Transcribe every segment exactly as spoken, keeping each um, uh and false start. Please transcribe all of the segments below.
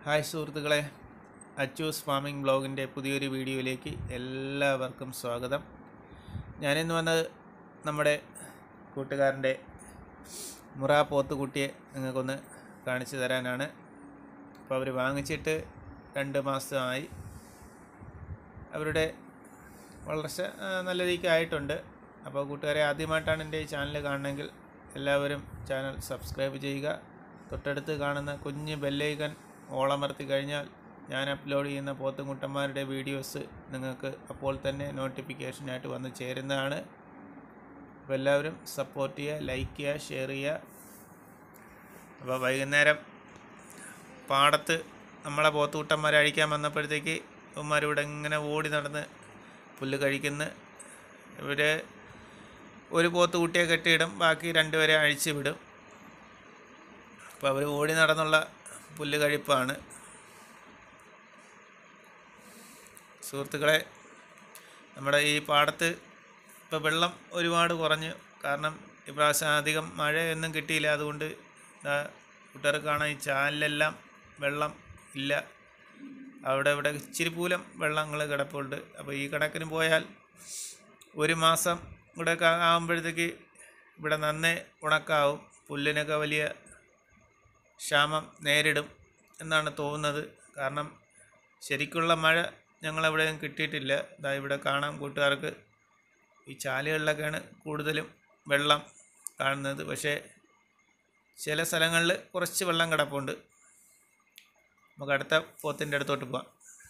Hi സുഹൃത്തുക്കളെ, Achus farming ബ്ലോഗിൻ്റെ പുതിയൊരു വീഡിയോയിലേക്ക് എല്ലാവർക്കും സ്വാഗതം. ഞാനിന്ന് വന്നത് നമ്മുടെ കൂട്ടുകാരൻ്റെ മുറ പോത്തുകുട്ടിയെ നിങ്ങൾക്കൊന്ന് കാണിച്ചു തരാനാണ്. അപ്പോൾ അവർ വാങ്ങിച്ചിട്ട് രണ്ട് മാസമായി. അവരുടെ വളർച്ച നല്ല രീതിക്ക് ആയിട്ടുണ്ട്. അപ്പോൾ കൂട്ടുകാരെ, ആദ്യമായിട്ടാണ് എൻ്റെ ഈ ചാനൽ കാണണമെങ്കിൽ എല്ലാവരും ചാനൽ സബ്സ്ക്രൈബ് ചെയ്യുക. തൊട്ടടുത്ത് കാണുന്ന കുഞ്ഞ് ബെല്ലൈക്കൺ ഓളമർത്തി കഴിഞ്ഞാൽ ഞാൻ അപ്ലോഡ് ചെയ്യുന്ന പോത്തുംകുട്ടന്മാരുടെ വീഡിയോസ് നിങ്ങൾക്ക് അപ്പോൾ തന്നെ നോട്ടിഫിക്കേഷനായിട്ട് വന്ന് ചേരുന്നതാണ്. അപ്പോൾ എല്ലാവരും സപ്പോർട്ട് ചെയ്യുക, ലൈക്ക് ചെയ്യുക, ഷെയർ ചെയ്യുക. അപ്പോൾ വൈകുന്നേരം പാടത്ത് നമ്മളെ പോത്തുകുട്ടന്മാരെ അഴിക്കാൻ വന്നപ്പോഴത്തേക്ക് ഇവന്മാരിവിടെ ഇങ്ങനെ ഓടി നടന്ന് പുല്ല് കഴിക്കുന്നു. ഇവർ ഒരു പോത്തുകുട്ടിയെ കെട്ടിയിടും, ബാക്കി രണ്ടുപേരെ അഴിച്ചു വിടും. അപ്പോൾ അവർ ഓടി നടന്നുള്ള പുല്ല് കഴിപ്പാണ്. സുഹൃത്തുക്കളെ, നമ്മുടെ ഈ പാടത്ത് ഇപ്പോൾ വെള്ളം ഒരുപാട് കുറഞ്ഞു. കാരണം ഇപ്രാവശ്യം അധികം മഴയൊന്നും കിട്ടിയില്ല. അതുകൊണ്ട് കൂട്ടുകാർക്ക് കാണാൻ ഈ ചാലിലെല്ലാം വെള്ളം ഇല്ല. അവിടെ ഇവിടെ ഇച്ചിരി പൂലം വെള്ളങ്ങൾ കിടപ്പുണ്ട്. അപ്പോൾ ഈ കണക്കിന് പോയാൽ ഒരു മാസം കൂടെ ആകുമ്പോഴത്തേക്ക് ഇവിടെ നന്നേ ഉണക്കാവും. പുല്ലിനൊക്കെ വലിയ ക്ഷാമം നേരിടും എന്നാണ് തോന്നുന്നത്. കാരണം ശരിക്കുള്ള മഴ ഞങ്ങളെവിടെയും കിട്ടിയിട്ടില്ല. ഇതാ ഇവിടെ കാണാം കൂട്ടുകാർക്ക്, ഈ ചാലുകളിലൊക്കെയാണ് കൂടുതലും വെള്ളം കാണുന്നത്. പക്ഷേ ചില സ്ഥലങ്ങളിൽ കുറച്ച് വെള്ളം കിടപ്പുണ്ട്. നമുക്ക് അടുത്ത പോത്തിൻ്റെ അടുത്തോട്ട് പോകാം.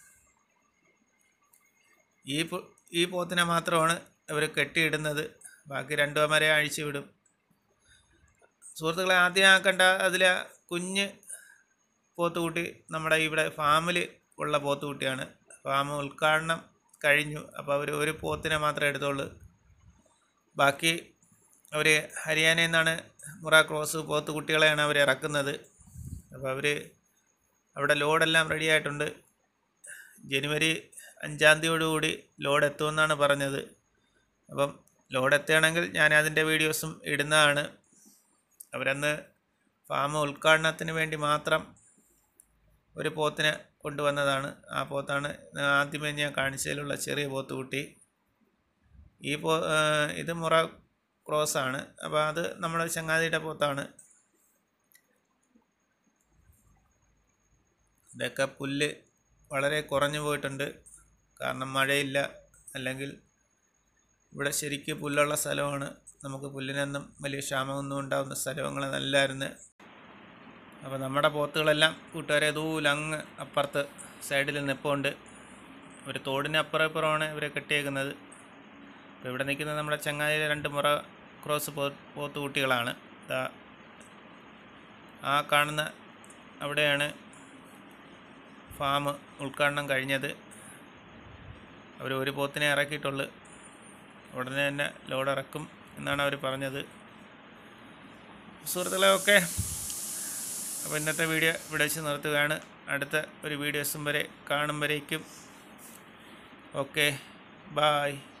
ഈ ഈ പോത്തിനെ മാത്രമാണ് ഇവർ കെട്ടിയിടുന്നത്, ബാക്കി രണ്ടുപേരെ അഴിച്ചു വിടും. സുഹൃത്തുക്കളെ, ആദ്യം ആക്കണ്ട അതിലെ കുഞ്ഞ് പോത്തുകുട്ടി നമ്മുടെ ഇവിടെ ഫാമിൽ ഉള്ള പോത്തുകുട്ടിയാണ്. ഫാം ഉദ്ഘാടനം കഴിഞ്ഞു. അപ്പോൾ അവർ ഒരു പോത്തിനെ മാത്രമേ എടുത്തുള്ളൂ. ബാക്കി അവർ ഹരിയാനയിൽ നിന്നാണ് മുറ ക്രോസ് പോത്തുകുട്ടികളെയാണ് അവർ ഇറക്കുന്നത്. അപ്പോൾ അവർ അവിടെ ലോഡെല്ലാം റെഡി ആയിട്ടുണ്ട്. ജനുവരി അഞ്ചാം തീയതിയോടുകൂടി ലോഡ് എത്തുമെന്നാണ് പറഞ്ഞത്. അപ്പം ലോഡ് എത്തുകയാണെങ്കിൽ ഞാൻ അതിൻ്റെ വീഡിയോസും ഇടുന്നതാണ്. അവരന്ന് ഫാം ഉദ്ഘാടനത്തിന് വേണ്ടി മാത്രം ഒരു പോത്തിനെ കൊണ്ടുവന്നതാണ്. ആ പോത്താണ് ആദ്യമേ ഞാൻ കാണിച്ചതിലുള്ള ചെറിയ പോത്തുകുട്ടി. ഈ പോ ഇത് മുറ ക്രോസാണ്. അപ്പോൾ അത് നമ്മുടെ ചങ്ങാതിയുടെ പോത്താണ്. ഇതൊക്കെ പുല്ല് വളരെ കുറഞ്ഞു പോയിട്ടുണ്ട്. കാരണം മഴയില്ല. അല്ലെങ്കിൽ ഇവിടെ ശരിക്കും പുല്ലുള്ള സ്ഥലമാണ്. നമുക്ക് പുല്ലിനൊന്നും വലിയ ക്ഷാമമൊന്നും ഉണ്ടാകുന്ന സ്ഥലങ്ങൾ നല്ലായിരുന്നു. അപ്പോൾ നമ്മുടെ പോത്തുകളെല്ലാം കൂട്ടുകാരെ ദൂലങ്ങ് അപ്പുറത്ത് സൈഡിൽ നിൽപ്പുണ്ട്. ഒരു തോടിന് അപ്പുറം ഇപ്പുറമാണ് ഇവരെ കെട്ടിയേക്കുന്നത്. അപ്പോൾ ഇവിടെ നിൽക്കുന്നത് നമ്മുടെ ചങ്ങാതിയിലെ രണ്ട് മുറ ക്രോസ് പോ പോത്തുകുട്ടികളാണ്. ആ കാണുന്ന അവിടെയാണ് ഫാം ഉദ്ഘാടനം കഴിഞ്ഞത്. അവർ ഒരു പോത്തിനെ ഇറക്കിയിട്ടുള്ളൂ. ഉടനെ തന്നെ ലോഡ് ഇറക്കും എന്നാണ് അവർ പറഞ്ഞത്. സുഹൃത്തുക്കളെ, ഓക്കെ, അപ്പോൾ ഇന്നത്തെ വീഡിയോ ഇവിടെ വെച്ച് നിർത്തുകയാണ്. അടുത്ത ഒരു വീഡിയോസും വരെ കാണും വരേക്കും ഓക്കെ, ബായ്.